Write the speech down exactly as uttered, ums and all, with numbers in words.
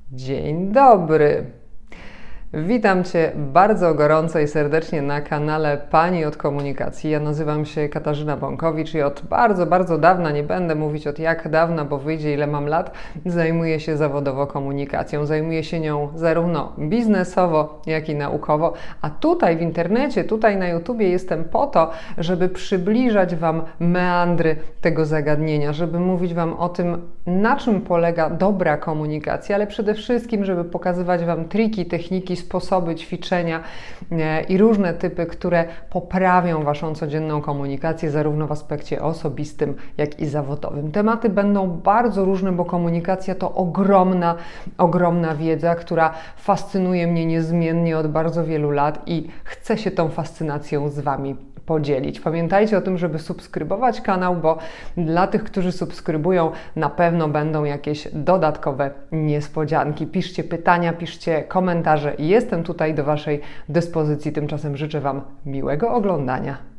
Dzień dobry! Witam Cię bardzo gorąco i serdecznie na kanale Pani od Komunikacji. Ja nazywam się Katarzyna Bąkowicz i od bardzo, bardzo dawna, nie będę mówić od jak dawna, bo wyjdzie ile mam lat, zajmuję się zawodowo komunikacją. Zajmuję się nią zarówno biznesowo, jak i naukowo, a tutaj w internecie, tutaj na YouTubie jestem po to, żeby przybliżać Wam meandry tego zagadnienia, żeby mówić Wam o tym, na czym polega dobra komunikacja, ale przede wszystkim, żeby pokazywać Wam triki, techniki, sposoby, ćwiczenia i różne typy, które poprawią Waszą codzienną komunikację zarówno w aspekcie osobistym, jak i zawodowym. Tematy będą bardzo różne, bo komunikacja to ogromna, ogromna wiedza, która fascynuje mnie niezmiennie od bardzo wielu lat i chcę się tą fascynacją z Wami podzielić. Pamiętajcie o tym, żeby subskrybować kanał, bo dla tych, którzy subskrybują, na pewno będą jakieś dodatkowe niespodzianki. Piszcie pytania, piszcie komentarze. Jestem tutaj do Waszej dyspozycji. Tymczasem życzę Wam miłego oglądania.